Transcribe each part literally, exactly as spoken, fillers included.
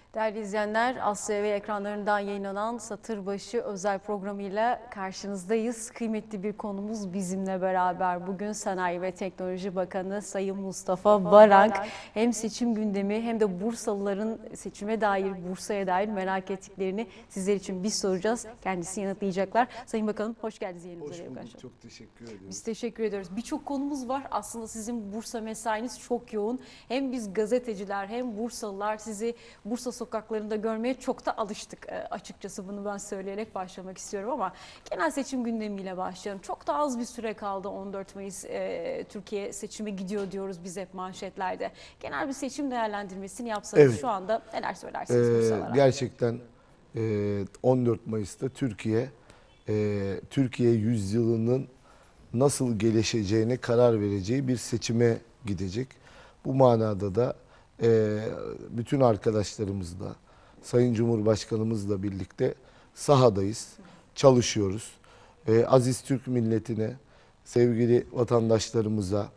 Değerli izleyenler, Asya T V ekranlarından yayınlanan Satırbaşı özel programıyla karşınızdayız. Kıymetli bir konumuz bizimle beraber. Bugün Sanayi ve Teknoloji Bakanı Sayın Mustafa Varank hem seçim gündemi hem de Bursalıların seçime dair, Bursa'ya dair merak ettiklerini sizler için biz soracağız. Kendisi yanıtlayacaklar. Sayın Bakanım hoş geldiniz yayınımıza. Hoş bulduk, çok teşekkür ediyoruz. Biz teşekkür ediyoruz. Birçok konumuz var. Aslında sizin Bursa mesainiz çok yoğun. Hem biz gazeteciler hem Bursalılar sizi Bursa sokaklarında görmeye çok da alıştık. Açıkçası bunu ben söyleyerek başlamak istiyorum ama genel seçim gündemiyle başlayalım. Çok da az bir süre kaldı. on dört Mayıs e, Türkiye seçime gidiyor diyoruz biz hep manşetlerde. Genel bir seçim değerlendirmesini yapsanız evet. Şu anda neler söylersiniz ee, Bursalılara? Gerçekten e, on dört Mayıs'ta Türkiye e, Türkiye yüzyılının nasıl gelişeceğine karar vereceği bir seçime gidecek. Bu manada da e, bütün arkadaşlarımızla, Sayın Cumhurbaşkanımızla birlikte sahadayız, çalışıyoruz. E, aziz Türk milletine, sevgili vatandaşlarımıza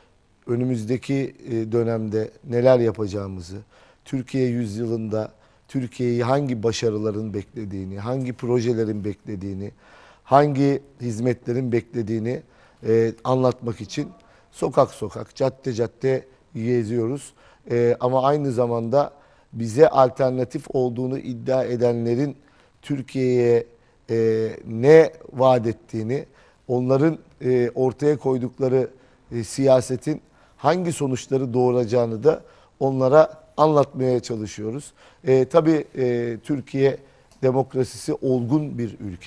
önümüzdeki e, dönemde neler yapacağımızı, Türkiye yüzyılında Türkiye'yi hangi başarıların beklediğini, hangi projelerin beklediğini, hangi hizmetlerin beklediğini e, anlatmak için sokak sokak, cadde cadde geziyoruz. E, ama aynı zamanda bize alternatif olduğunu iddia edenlerin Türkiye'ye e, ne vaat ettiğini, onların e, ortaya koydukları e, siyasetin hangi sonuçları doğuracağını da onlara anlatmaya çalışıyoruz. E, tabii e, Türkiye demokrasisi olgun bir ülke.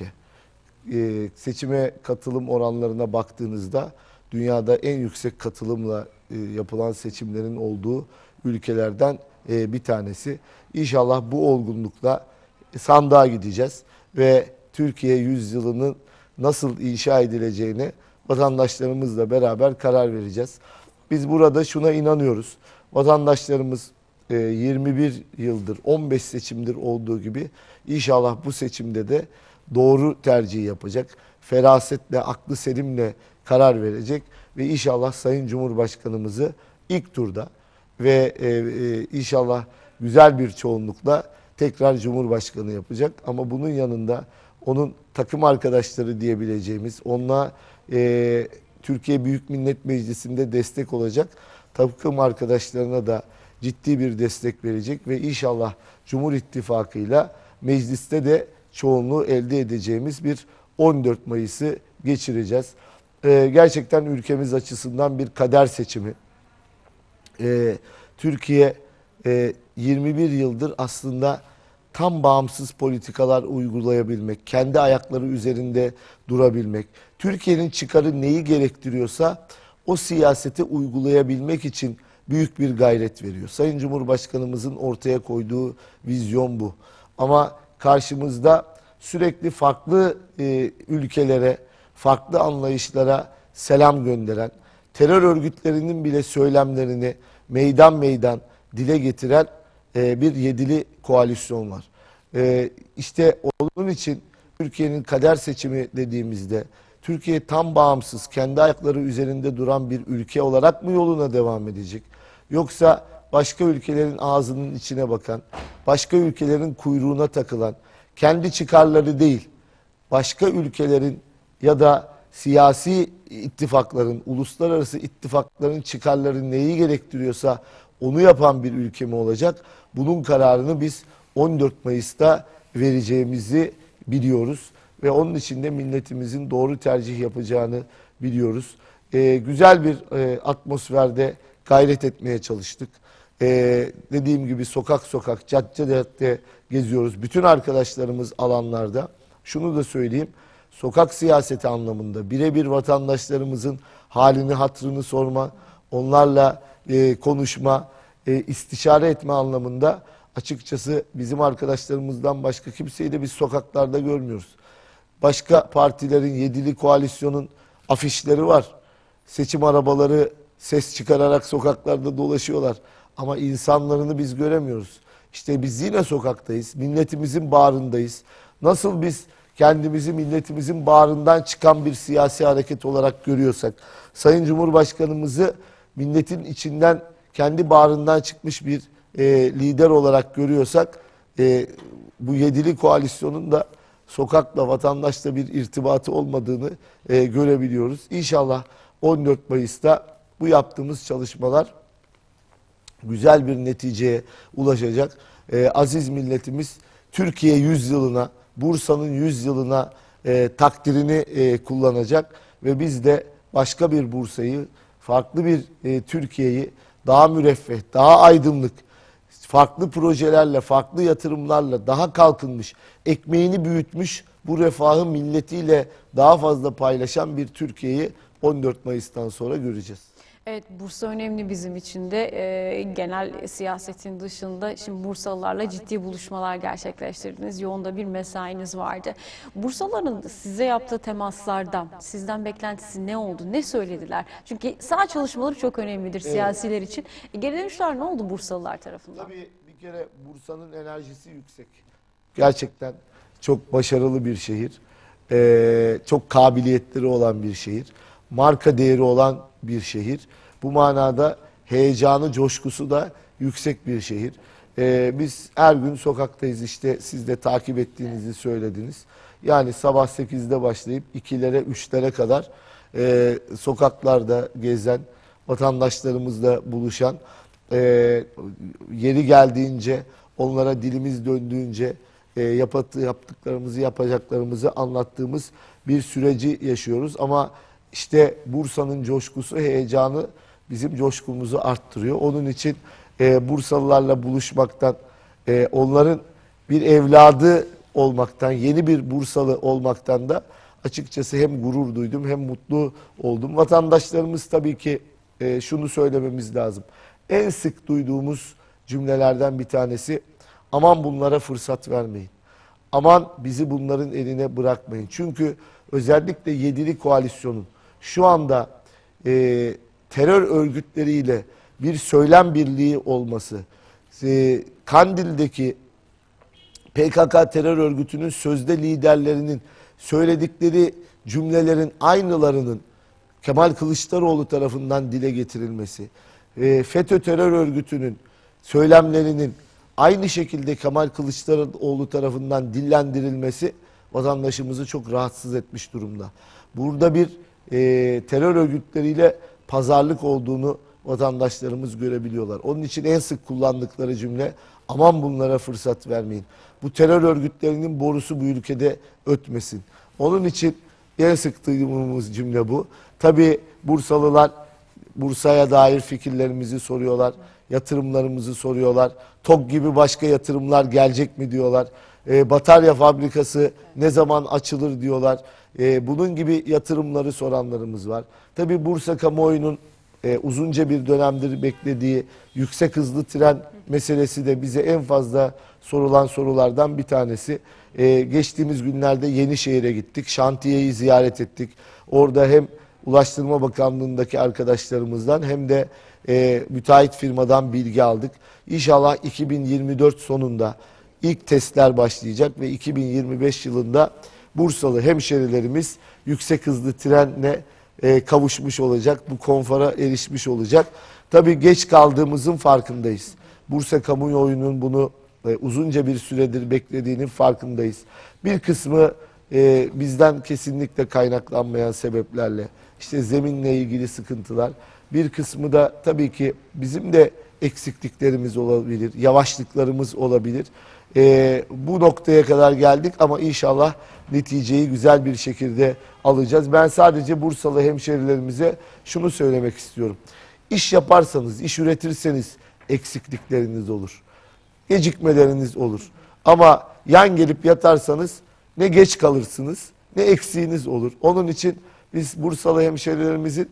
E, seçime katılım oranlarına baktığınızda dünyada en yüksek katılımla e, yapılan seçimlerin olduğu ülkelerden e, bir tanesi. İnşallah bu olgunlukla sandığa gideceğiz ve Türkiye yüzyılının nasıl inşa edileceğine vatandaşlarımızla beraber karar vereceğiz. Biz burada şuna inanıyoruz. Vatandaşlarımız e, yirmi bir yıldır, on beş seçimdir olduğu gibi inşallah bu seçimde de doğru tercihi yapacak. Ferasetle, aklı selimle karar verecek ve inşallah Sayın Cumhurbaşkanımızı ilk turda ve e, e, inşallah güzel bir çoğunlukla tekrar Cumhurbaşkanı yapacak. Ama bunun yanında onun takım arkadaşları diyebileceğimiz, onunla e, Türkiye Büyük Millet Meclisi'nde destek olacak takım arkadaşlarına da ciddi bir destek verecek ve inşallah Cumhur İttifakı'yla mecliste de çoğunluğu elde edeceğimiz bir on dört Mayıs'ı geçireceğiz. Ee, gerçekten ülkemiz açısından bir kader seçimi. Ee, Türkiye e, yirmi bir yıldır aslında tam bağımsız politikalar uygulayabilmek, kendi ayakları üzerinde durabilmek, Türkiye'nin çıkarı neyi gerektiriyorsa o siyaseti uygulayabilmek için büyük bir gayret veriyor. Sayın Cumhurbaşkanımızın ortaya koyduğu vizyon bu. Ama karşımızda sürekli farklı e, ülkelere, farklı anlayışlara selam gönderen, terör örgütlerinin bile söylemlerini meydan meydan dile getiren e, bir yedili koalisyon var. E, işte onun için Türkiye'nin kader seçimi dediğimizde Türkiye tam bağımsız, kendi ayakları üzerinde duran bir ülke olarak mı yoluna devam edecek? Yoksa başka ülkelerin ağzının içine bakan, başka ülkelerin kuyruğuna takılan, kendi çıkarları değil, başka ülkelerin ya da siyasi ittifakların, uluslararası ittifakların çıkarları neyi gerektiriyorsa onu yapan bir ülke mi olacak? Bunun kararını biz on dört Mayıs'ta vereceğimizi biliyoruz. Ve onun için de milletimizin doğru tercih yapacağını biliyoruz. Ee, güzel bir e, atmosferde gayret etmeye çalıştık. Ee, dediğim gibi sokak sokak, cadde cadde geziyoruz. Bütün arkadaşlarımız alanlarda. Şunu da söyleyeyim. Sokak siyaseti anlamında birebir vatandaşlarımızın halini, hatırını sorma, onlarla e, konuşma, e, istişare etme anlamında açıkçası bizim arkadaşlarımızdan başka kimseyi de biz sokaklarda görmüyoruz. Başka partilerin, yedili koalisyonun afişleri var. Seçim arabaları ses çıkararak sokaklarda dolaşıyorlar. Ama insanlarını biz göremiyoruz. İşte biz yine sokaktayız. Milletimizin bağrındayız. Nasıl biz kendimizi milletimizin bağrından çıkan bir siyasi hareket olarak görüyorsak, Sayın Cumhurbaşkanımızı milletin içinden kendi bağrından çıkmış bir e, lider olarak görüyorsak e, bu yedili koalisyonun da sokakla, vatandaşla bir irtibatı olmadığını e, görebiliyoruz. İnşallah on dört Mayıs'ta bu yaptığımız çalışmalar güzel bir neticeye ulaşacak. E, aziz milletimiz Türkiye yüzyılına, Bursa'nın yüzyılına e, takdirini e, kullanacak ve biz de başka bir Bursa'yı, farklı bir e, Türkiye'yi daha müreffeh, daha aydınlık, farklı projelerle, farklı yatırımlarla daha kalkınmış, ekmeğini büyütmüş, bu refahı milletiyle daha fazla paylaşan bir Türkiye'yi on dört Mayıs'tan sonra göreceğiz. Evet, Bursa önemli bizim için de. Ee, genel siyasetin dışında şimdi Bursalılarla ciddi buluşmalar gerçekleştirdiniz. Yoğun da bir mesainiz vardı. Bursalıların size yaptığı temaslardan sizden beklentisi ne oldu? Ne söylediler? Çünkü saha çalışmaları çok önemlidir siyasiler için. E, geri dönüşler ne oldu Bursalılar tarafından? Tabii bir kere Bursa'nın enerjisi yüksek. Gerçekten çok başarılı bir şehir. Ee, çok kabiliyetleri olan bir şehir. Marka değeri olan bir şehir. Bu manada heyecanı, coşkusu da yüksek bir şehir. Ee, biz her gün sokaktayız, işte siz de takip ettiğinizi söylediniz. Yani sabah sekizde başlayıp ikilere, üçlere kadar e, sokaklarda gezen, vatandaşlarımızla buluşan, e, yeri geldiğince, onlara dilimiz döndüğünce e, yapatı, yaptıklarımızı, yapacaklarımızı anlattığımız bir süreci yaşıyoruz. Ama işte Bursa'nın coşkusu, heyecanı bizim coşkumuzu arttırıyor. Onun için e, Bursalılarla buluşmaktan, e, onların bir evladı olmaktan, yeni bir Bursalı olmaktan da açıkçası hem gurur duydum hem mutlu oldum. Vatandaşlarımız tabii ki e, şunu söylememiz lazım. En sık duyduğumuz cümlelerden bir tanesi, aman bunlara fırsat vermeyin. Aman bizi bunların eline bırakmayın. Çünkü özellikle yedili koalisyonun şu anda e, terör örgütleriyle bir söylem birliği olması, e, Kandil'deki P K K terör örgütünün sözde liderlerinin söyledikleri cümlelerin aynılarının Kemal Kılıçdaroğlu tarafından dile getirilmesi, e, FETÖ terör örgütünün söylemlerinin aynı şekilde Kemal Kılıçdaroğlu tarafından dillendirilmesi vatandaşımızı çok rahatsız etmiş durumda. Burada bir e, terör örgütleriyle pazarlık olduğunu vatandaşlarımız görebiliyorlar. Onun için en sık kullandıkları cümle, aman bunlara fırsat vermeyin. Bu terör örgütlerinin borusu bu ülkede ötmesin. Onun için en sık duyduğumuz cümle bu. Tabii Bursalılar Bursa'ya dair fikirlerimizi soruyorlar. Yatırımlarımızı soruyorlar. TOG gibi başka yatırımlar gelecek mi diyorlar. E, batarya fabrikası ne zaman açılır diyorlar. E, bunun gibi yatırımları soranlarımız var. Tabii Bursa kamuoyunun e, uzunca bir dönemdir beklediği yüksek hızlı tren meselesi de bize en fazla sorulan sorulardan bir tanesi. E, geçtiğimiz günlerde Yenişehir'e gittik. Şantiyeyi ziyaret ettik. Orada hem Ulaştırma Bakanlığı'ndaki arkadaşlarımızdan hem de e, müteahhit firmadan bilgi aldık. İnşallah iki bin yirmi dört sonunda ilk testler başlayacak ve iki bin yirmi beş yılında Bursalı hemşerilerimiz yüksek hızlı trenle e, kavuşmuş olacak. Bu konfora erişmiş olacak. Tabii geç kaldığımızın farkındayız. Bursa kamuoyunun bunu e, uzunca bir süredir beklediğinin farkındayız. Bir kısmı e, bizden kesinlikle kaynaklanmayan sebeplerle, işte zeminle ilgili sıkıntılar. Bir kısmı da tabii ki bizim de eksikliklerimiz olabilir, yavaşlıklarımız olabilir. Ee, bu noktaya kadar geldik ama inşallah neticeyi güzel bir şekilde alacağız. Ben sadece Bursalı hemşerilerimize şunu söylemek istiyorum. İş yaparsanız, iş üretirseniz eksiklikleriniz olur. Gecikmeleriniz olur. Ama yan gelip yatarsanız ne geç kalırsınız ne eksiğiniz olur. Onun için biz Bursalı hemşerilerimizin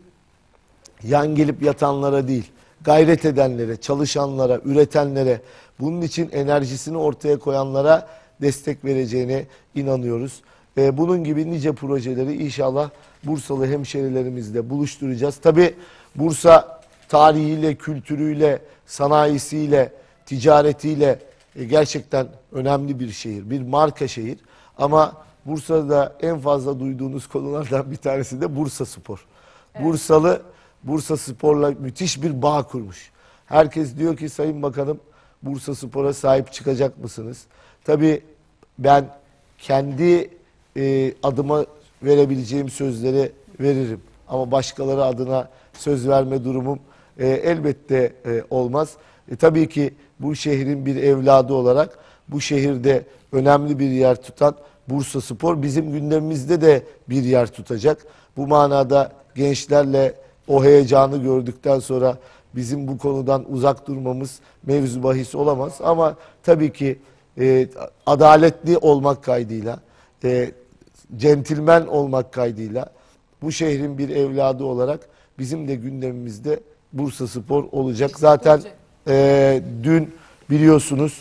yan gelip yatanlara değil, gayret edenlere, çalışanlara, üretenlere, bunun için enerjisini ortaya koyanlara destek vereceğine inanıyoruz. Ee, bunun gibi nice projeleri inşallah Bursalı hemşerilerimizle buluşturacağız. Tabii Bursa tarihiyle, kültürüyle, sanayisiyle, ticaretiyle e, gerçekten önemli bir şehir, bir marka şehir. Ama Bursa'da en fazla duyduğunuz konulardan bir tanesi de Bursaspor. Evet. Bursalı Bursaspor'la müthiş bir bağ kurmuş. Herkes diyor ki Sayın Bakanım, Bursaspor'a sahip çıkacak mısınız? Tabii ben kendi e, adıma verebileceğim sözleri veririm. Ama başkaları adına söz verme durumum e, elbette e, olmaz. E, tabii ki bu şehrin bir evladı olarak bu şehirde önemli bir yer tutan Bursaspor bizim gündemimizde de bir yer tutacak. Bu manada gençlerle o heyecanı gördükten sonra bizim bu konudan uzak durmamız mevzu bahis olamaz. Ama tabii ki e, adaletli olmak kaydıyla, e, centilmen olmak kaydıyla bu şehrin bir evladı olarak bizim de gündemimizde Bursaspor olacak. Zaten e, dün biliyorsunuz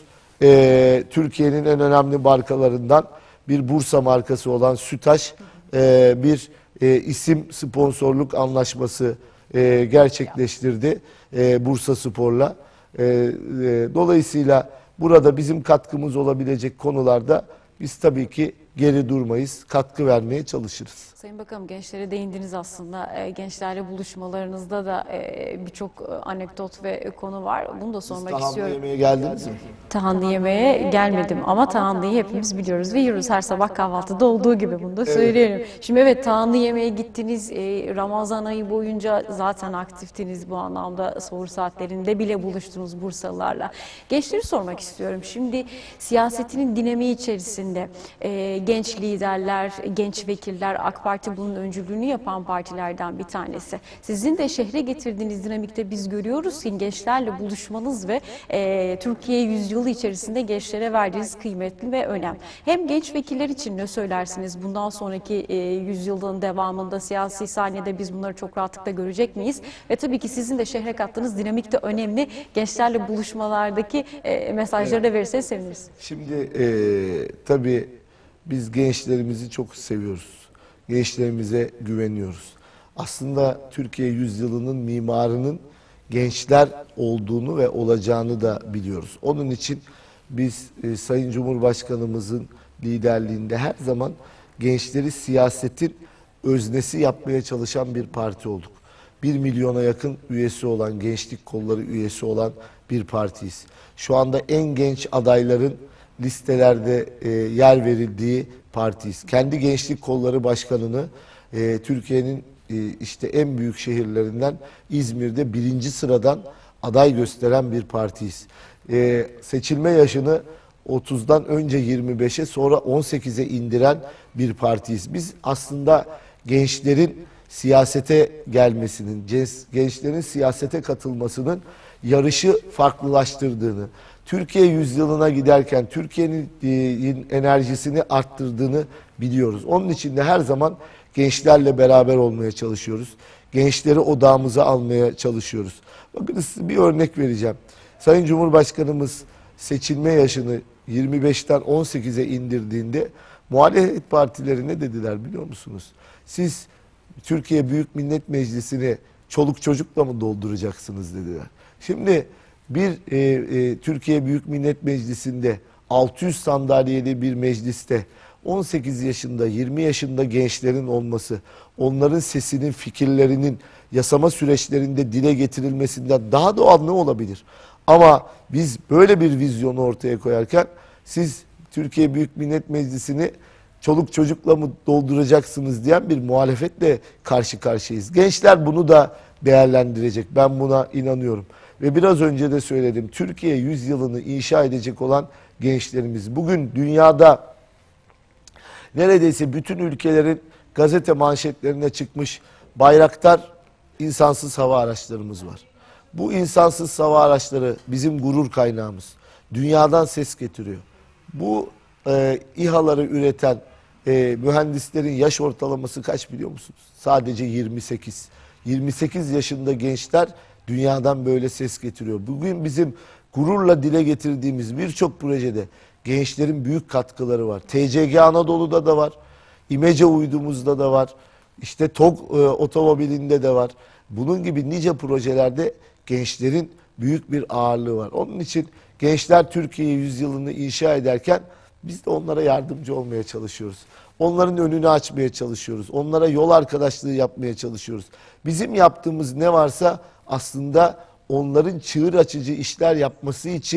e, Türkiye'nin en önemli markalarından bir Bursa markası olan Sütaş e, bir e, isim sponsorluk anlaşması e, gerçekleştirdi e, Bursaspor'la. E, e, dolayısıyla burada bizim katkımız olabilecek konularda biz tabii ki geri durmayız, katkı vermeye çalışırız. Sayın Bakanım, gençlere değindiniz aslında. E, gençlerle buluşmalarınızda da e, birçok e, anekdot ve konu var. Bunu da sormak Tahanlı istiyorum. yemeğe geldiniz mi? Tahanlı yemeğe gelmedim ama tahanlıyı hepimiz biliyoruz ve yiyoruz her sabah kahvaltıda olduğu gibi, bunu da söyleyelim. Şimdi evet, tahanlı yemeğe gittiniz. E, Ramazan ayı boyunca zaten aktiftiniz bu anlamda. Sahur saatlerinde bile buluştunuz Bursalılarla. Gençleri sormak istiyorum. Şimdi siyasetinin dinamiği içerisinde e, genç liderler, genç vekiller, AK Parti bunun öncülüğünü yapan partilerden bir tanesi. Sizin de şehre getirdiğiniz dinamikte biz görüyoruz ki gençlerle buluşmanız ve e, Türkiye yüzyılı içerisinde gençlere verdiğiniz kıymetli ve önem. Hem genç vekiller için ne söylersiniz? Bundan sonraki e, yüzyılın devamında siyasi sahnede biz bunları çok rahatlıkla görecek miyiz? Ve tabii ki sizin de şehre kattığınız dinamik de önemli. Gençlerle buluşmalardaki e, mesajları da verirseniz seviniriz. Şimdi e, tabii biz gençlerimizi çok seviyoruz. Gençlerimize güveniyoruz. Aslında Türkiye yüzyılının mimarının gençler olduğunu ve olacağını da biliyoruz. Onun için biz e, Sayın Cumhurbaşkanımızın liderliğinde her zaman gençleri siyasetin öznesi yapmaya çalışan bir parti olduk. Bir milyona yakın üyesi olan, gençlik kolları üyesi olan bir partiyiz. Şu anda en genç adayların listelerde e, yer verildiği partiyiz. Kendi gençlik kolları başkanını e, Türkiye'nin e, işte en büyük şehirlerinden İzmir'de birinci sıradan aday gösteren bir partiyiz. E, seçilme yaşını otuzdan önce yirmi beşe sonra on sekize indiren bir partiyiz. Biz aslında gençlerin siyasete gelmesinin, gençlerin siyasete katılmasının yarışı farklılaştırdığını, Türkiye yüzyılına giderken Türkiye'nin enerjisini arttırdığını biliyoruz. Onun için de her zaman gençlerle beraber olmaya çalışıyoruz. Gençleri odağımıza almaya çalışıyoruz. Bakın size bir örnek vereceğim. Sayın Cumhurbaşkanımız seçilme yaşını yirmi beşten on sekize indirdiğinde muhalefet partileri ne dediler biliyor musunuz? Siz Türkiye Büyük Millet Meclisi'ni çoluk çocukla mı dolduracaksınız dediler. Şimdi bir e, e, Türkiye Büyük Millet Meclisi'nde altı yüz sandalyeli bir mecliste on sekiz yaşında, yirmi yaşında gençlerin olması, onların sesinin, fikirlerinin yasama süreçlerinde dile getirilmesinden daha doğal ne olabilir? Ama biz böyle bir vizyonu ortaya koyarken siz Türkiye Büyük Millet Meclisi'ni çoluk çocukla mı dolduracaksınız diyen bir muhalefetle karşı karşıyayız. Gençler bunu da değerlendirecek. Ben buna inanıyorum. Ve biraz önce de söyledim. Türkiye yüzyılını inşa edecek olan gençlerimiz. Bugün dünyada neredeyse bütün ülkelerin gazete manşetlerine çıkmış Bayraktar insansız hava araçlarımız var. Bu insansız hava araçları bizim gurur kaynağımız. Dünyadan ses getiriyor. Bu e, İHA'ları üreten e, mühendislerin yaş ortalaması kaç biliyor musunuz? Sadece yirmi sekiz. yirmi sekiz yaşında gençler dünyadan böyle ses getiriyor. Bugün bizim gururla dile getirdiğimiz birçok projede gençlerin büyük katkıları var. T C G Anadolu'da da var. İmece uydumuzda da var. İşte TOG e, otomobilinde de var. Bunun gibi nice projelerde gençlerin büyük bir ağırlığı var. Onun için gençler Türkiye yüzyılını inşa ederken biz de onlara yardımcı olmaya çalışıyoruz. Onların önünü açmaya çalışıyoruz. Onlara yol arkadaşlığı yapmaya çalışıyoruz. Bizim yaptığımız ne varsa aslında onların çığır açıcı işler yapması için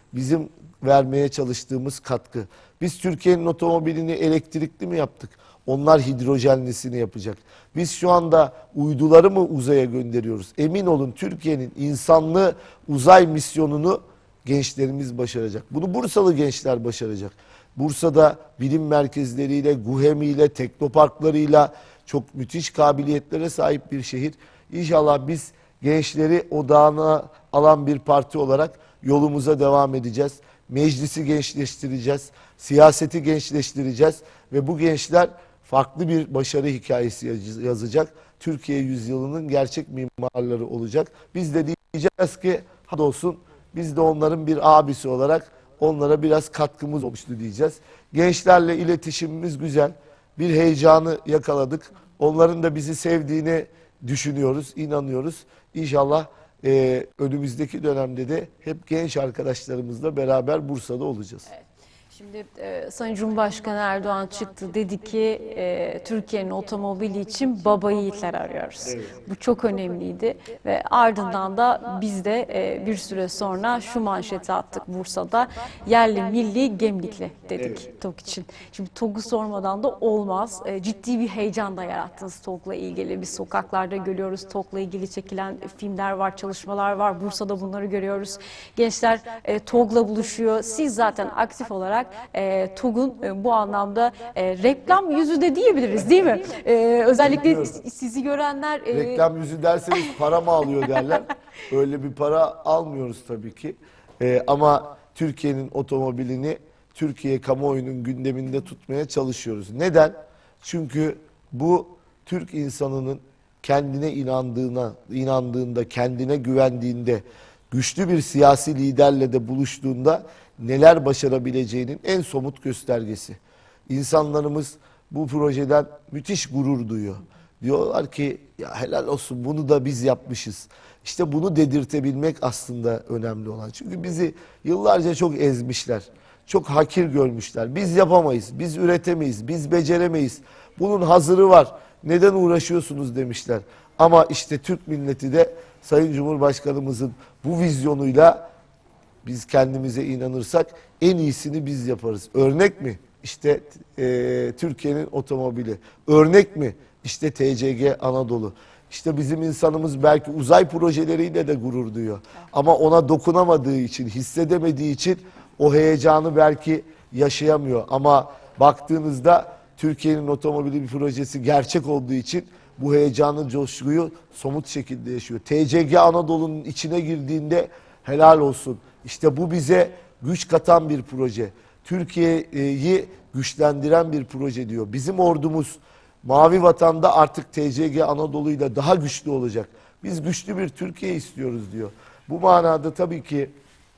bizim vermeye çalıştığımız katkı. Biz Türkiye'nin otomobilini elektrikli mi yaptık? Onlar hidrojenlisini yapacak. Biz şu anda uyduları mı uzaya gönderiyoruz? Emin olun Türkiye'nin insanlı uzay misyonunu gençlerimiz başaracak. Bunu Bursalı gençler başaracak. Bursa'da bilim merkezleriyle, GUHEM'iyle, teknoparklarıyla çok müthiş kabiliyetlere sahip bir şehir. İnşallah biz gençleri odağına alan bir parti olarak yolumuza devam edeceğiz. Meclisi gençleştireceğiz, siyaseti gençleştireceğiz ve bu gençler farklı bir başarı hikayesi yazacak. Türkiye yüzyılının gerçek mimarları olacak. Biz de diyeceğiz ki hadi olsun biz de onların bir abisi olarak onlara biraz katkımız olmuştu diyeceğiz. Gençlerle iletişimimiz güzel. Bir heyecanı yakaladık. Onların da bizi sevdiğini düşünüyoruz, inanıyoruz. İnşallah e, önümüzdeki dönemde de hep genç arkadaşlarımızla beraber Bursa'da olacağız. Evet. Şimdi e, Sayın Cumhurbaşkanı Erdoğan çıktı, dedi ki e, Türkiye'nin otomobili için baba yiğitler arıyoruz. Evet. Bu çok önemliydi ve ardından da biz de e, bir süre sonra şu manşeti attık Bursa'da, yerli milli gemlikli dedik evet. TOG için. Şimdi TOG'u sormadan da olmaz. E, ciddi bir heyecan da yarattınız TOG'la ilgili. Biz sokaklarda görüyoruz, TOG'la ilgili çekilen filmler var, çalışmalar var. Bursa'da bunları görüyoruz. Gençler e, TOG'la buluşuyor. Siz zaten aktif olarak E, TOG'un e, bu anlamda e, reklam yüzü de diyebiliriz değil mi? E, özellikle Bilmiyorum. sizi görenler... E... Reklam yüzü derseniz para mı alıyor derler. Öyle bir para almıyoruz tabii ki. E, ama Türkiye'nin otomobilini Türkiye kamuoyunun gündeminde tutmaya çalışıyoruz. Neden? Çünkü bu Türk insanının kendine inandığına, inandığında, kendine güvendiğinde, güçlü bir siyasi liderle de buluştuğunda neler başarabileceğinin en somut göstergesi. İnsanlarımız bu projeden müthiş gurur duyuyor. Diyorlar ki ya helal olsun bunu da biz yapmışız. İşte bunu dedirtebilmek aslında önemli olan. Çünkü bizi yıllarca çok ezmişler. Çok hakir görmüşler. Biz yapamayız, biz üretemeyiz, biz beceremeyiz. Bunun hazırı var. Neden uğraşıyorsunuz demişler. Ama işte Türk milleti de Sayın Cumhurbaşkanımızın bu vizyonuyla biz kendimize inanırsak en iyisini biz yaparız. Örnek mi? İşte e, Türkiye'nin otomobili. Örnek mi? İşte T C G Anadolu. İşte bizim insanımız belki uzay projeleriyle de gurur duyuyor. Ama ona dokunamadığı için, hissedemediği için o heyecanı belki yaşayamıyor. Ama baktığınızda Türkiye'nin otomobili bir projesi gerçek olduğu için bu heyecanı, coşkuyu somut şekilde yaşıyor. T C G Anadolu'nun içine girdiğinde helal olsun. İşte bu bize güç katan bir proje. Türkiye'yi güçlendiren bir proje diyor. Bizim ordumuz Mavi Vatan'da artık T C G Anadolu'yla daha güçlü olacak. Biz güçlü bir Türkiye istiyoruz diyor. Bu manada tabii ki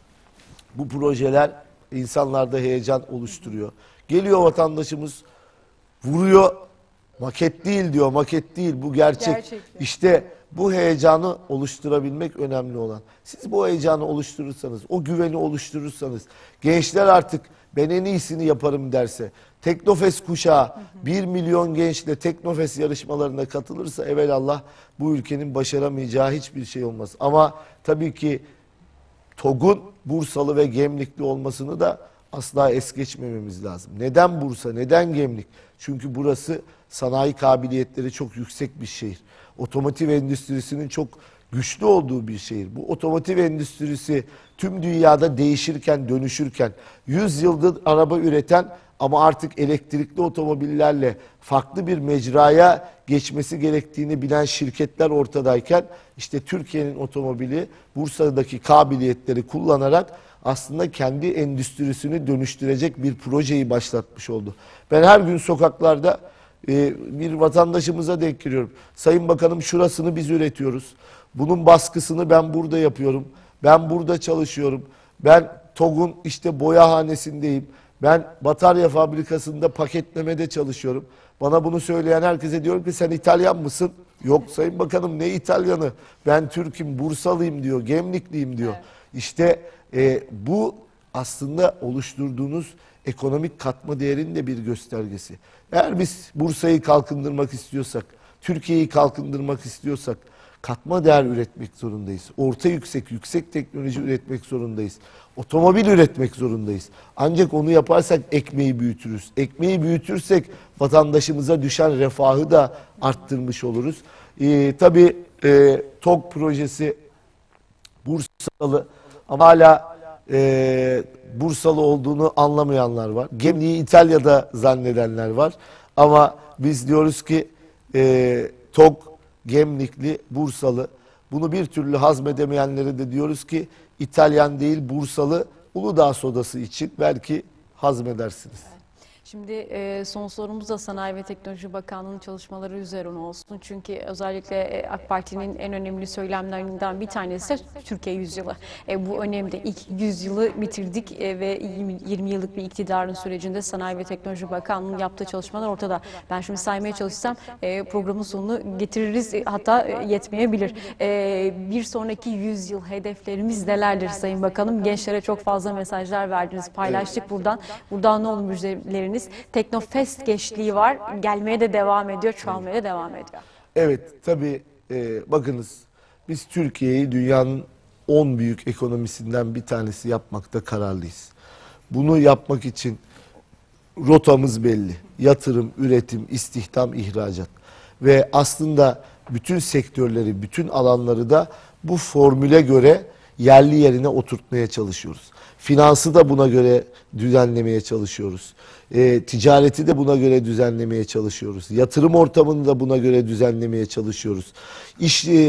bu projeler insanlarda heyecan oluşturuyor. Geliyor vatandaşımız vuruyor. Maket değil diyor, maket değil bu gerçek. Gerçekten. İşte bu heyecanı oluşturabilmek önemli olan. Siz bu heyecanı oluşturursanız, o güveni oluşturursanız, gençler artık ben en iyisini yaparım derse, Teknofest kuşağı bir milyon gençle Teknofest yarışmalarına katılırsa evelallah bu ülkenin başaramayacağı hiçbir şey olmaz. Ama tabii ki TOG'un Bursalı ve Gemlikli olmasını da asla es geçmememiz lazım. Neden Bursa, neden Gemlik? Çünkü burası sanayi kabiliyetleri çok yüksek bir şehir. Otomotiv endüstrisinin çok güçlü olduğu bir şehir. Bu otomotiv endüstrisi tüm dünyada değişirken, dönüşürken, yüz yıldır araba üreten ama artık elektrikli otomobillerle farklı bir mecraya geçmesi gerektiğini bilen şirketler ortadayken, işte Türkiye'nin otomobili Bursa'daki kabiliyetleri kullanarak aslında kendi endüstrisini dönüştürecek bir projeyi başlatmış oldu. Ben her gün sokaklarda e, bir vatandaşımıza denk geliyorum. Sayın Bakanım şurasını biz üretiyoruz. Bunun baskısını ben burada yapıyorum. Ben burada çalışıyorum. Ben TOG'un işte boyahanesindeyim. Ben batarya fabrikasında paketlemede çalışıyorum. Bana bunu söyleyen herkese diyorum ki sen İtalyan mısın? Yok Sayın Bakanım ne İtalyanı? Ben Türk'üm, Bursalıyım diyor, Gemlikliyim diyor. Evet. İşte e, bu aslında oluşturduğunuz ekonomik katma değerinin de bir göstergesi. Eğer biz Bursa'yı kalkındırmak istiyorsak, Türkiye'yi kalkındırmak istiyorsak, Katma değer üretmek zorundayız. Orta yüksek, yüksek teknoloji üretmek zorundayız. Otomobil üretmek zorundayız. Ancak onu yaparsak ekmeği büyütürüz. Ekmeği büyütürsek vatandaşımıza düşen refahı da arttırmış oluruz. Ee, tabii e, TOG projesi Bursalı ama hala e, Bursalı olduğunu anlamayanlar var. Gemliği İtalya'da zannedenler var. Ama biz diyoruz ki e, TOG Gemlikli, Bursalı. Bunu bir türlü hazmedemeyenlere de diyoruz ki İtalyan değil Bursalı, Uludağ sodası için belki hazmedersiniz. Şimdi e, son sorumuz da Sanayi ve Teknoloji Bakanlığı'nın çalışmaları üzerine olsun. Çünkü özellikle e, AK Parti'nin en önemli söylemlerinden bir tanesi Türkiye yüzyılı. E, bu önemli. İlk yüzyılı bitirdik e, ve yirmi yıllık bir iktidarın sürecinde Sanayi ve Teknoloji Bakanlığı'nın yaptığı çalışmalar ortada. Ben şimdi saymaya çalışsam e, programın sonunu getiririz. E, hatta e, yetmeyebilir. E, bir sonraki yüzyıl hedeflerimiz nelerdir Sayın Bakanım? Gençlere çok fazla mesajlar verdiniz. Paylaştık buradan. Buradan ne olur müjdeleriniz? Teknofest gençliği var. Gelmeye de devam ediyor, çoğalmaya da devam ediyor. Evet, tabii e, bakınız biz Türkiye'yi dünyanın on büyük ekonomisinden bir tanesi yapmakta kararlıyız. Bunu yapmak için rotamız belli. Yatırım, üretim, istihdam, ihracat. Ve aslında bütün sektörleri, bütün alanları da bu formüle göre yerli yerine oturtmaya çalışıyoruz. Finansı da buna göre düzenlemeye çalışıyoruz. E, ticareti de buna göre düzenlemeye çalışıyoruz. Yatırım ortamını da buna göre düzenlemeye çalışıyoruz. İş e,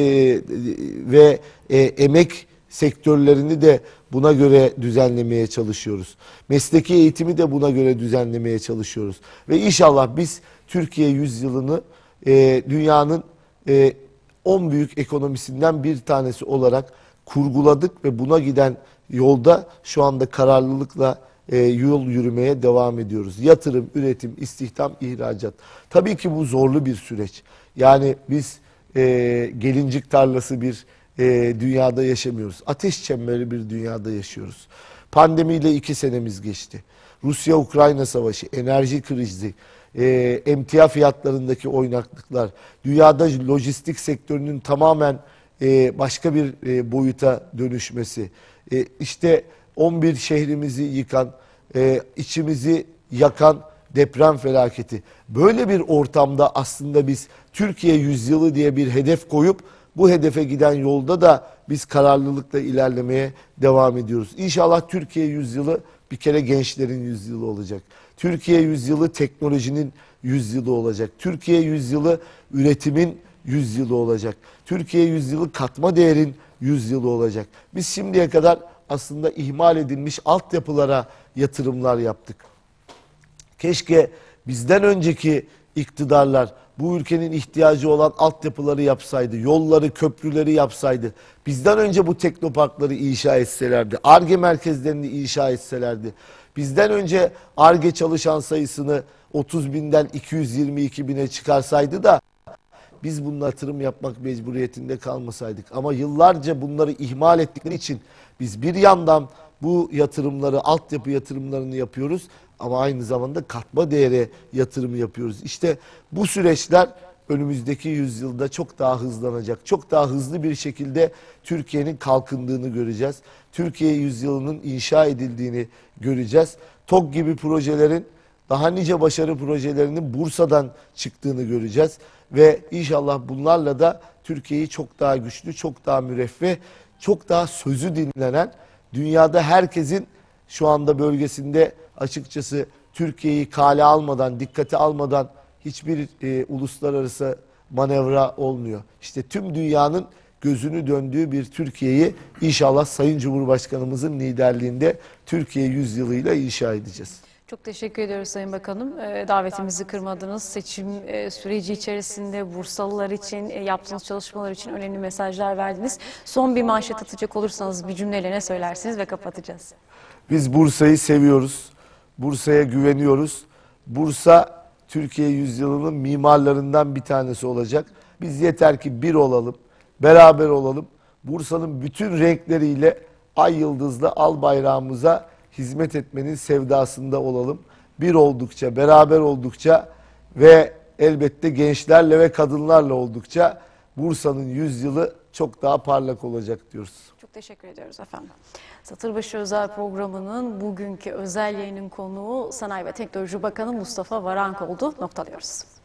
ve e, emek sektörlerini de buna göre düzenlemeye çalışıyoruz. Mesleki eğitimi de buna göre düzenlemeye çalışıyoruz. Ve inşallah biz Türkiye yüzyılını e, dünyanın e, on büyük ekonomisinden bir tanesi olarak kurguladık ve buna giden yolda şu anda kararlılıkla e, yol yürümeye devam ediyoruz. Yatırım, üretim, istihdam, ihracat. Tabii ki bu zorlu bir süreç. Yani biz e, gelincik tarlası bir e, dünyada yaşamıyoruz. Ateş çemberi bir dünyada yaşıyoruz. Pandemiyle iki senemiz geçti. Rusya-Ukrayna savaşı, enerji krizi, e, emtia fiyatlarındaki oynaklıklar, dünyada lojistik sektörünün tamamen e, başka bir e, boyuta dönüşmesi, e, işte on bir şehrimizi yıkan, e, içimizi yakan deprem felaketi. Böyle bir ortamda aslında biz Türkiye yüzyılı diye bir hedef koyup bu hedefe giden yolda da biz kararlılıkla ilerlemeye devam ediyoruz. İnşallah Türkiye yüzyılı bir kere gençlerin yüzyılı olacak. Türkiye yüzyılı teknolojinin yüzyılı olacak. Türkiye yüzyılı üretimin yüzyılı olacak. Türkiye yüzyılı katma değerin yüzyılı olacak. Biz şimdiye kadar aslında ihmal edilmiş altyapılara yatırımlar yaptık. Keşke bizden önceki iktidarlar bu ülkenin ihtiyacı olan altyapıları yapsaydı, yolları, köprüleri yapsaydı, bizden önce bu teknoparkları inşa etselerdi, Ar-Ge merkezlerini inşa etselerdi, bizden önce Ar-Ge çalışan sayısını otuz binden iki yüz yirmi iki bine çıkarsaydı da biz bununla yatırım yapmak mecburiyetinde kalmasaydık. Ama yıllarca bunları ihmal ettikleri için biz bir yandan bu yatırımları, altyapı yatırımlarını yapıyoruz ama aynı zamanda katma değere yatırım yapıyoruz. İşte bu süreçler önümüzdeki yüzyılda çok daha hızlanacak. Çok daha hızlı bir şekilde Türkiye'nin kalkındığını göreceğiz. Türkiye yüzyılının inşa edildiğini göreceğiz. TOG gibi projelerin, daha nice başarı projelerinin Bursa'dan çıktığını göreceğiz. Ve inşallah bunlarla da Türkiye'yi çok daha güçlü, çok daha müreffeh, çok daha sözü dinlenen, dünyada herkesin şu anda bölgesinde açıkçası Türkiye'yi kale almadan, dikkate almadan hiçbir e, uluslararası manevra olmuyor. İşte tüm dünyanın gözünü döndüğü bir Türkiye'yi inşallah Sayın Cumhurbaşkanımızın liderliğinde Türkiye yüzyılıyla inşa edeceğiz. Çok teşekkür ediyoruz Sayın Bakanım. Davetimizi kırmadınız. Seçim süreci içerisinde Bursalılar için yaptığınız çalışmalar için önemli mesajlar verdiniz. Son bir manşet atacak olursanız bir cümleyle ne söylersiniz ve kapatacağız. Biz Bursa'yı seviyoruz. Bursa'ya güveniyoruz. Bursa Türkiye yüzyılının mimarlarından bir tanesi olacak. Biz yeter ki bir olalım, beraber olalım. Bursa'nın bütün renkleriyle ay yıldızlı al bayrağımıza hizmet etmenin sevdasında olalım. Bir oldukça, beraber oldukça ve elbette gençlerle ve kadınlarla oldukça Bursa'nın yüzyılı çok daha parlak olacak diyoruz. Çok teşekkür ediyoruz efendim. Satırbaşı özel programının bugünkü özel yayının konuğu Sanayi ve Teknoloji Bakanı Mustafa Varank oldu. Noktalıyoruz.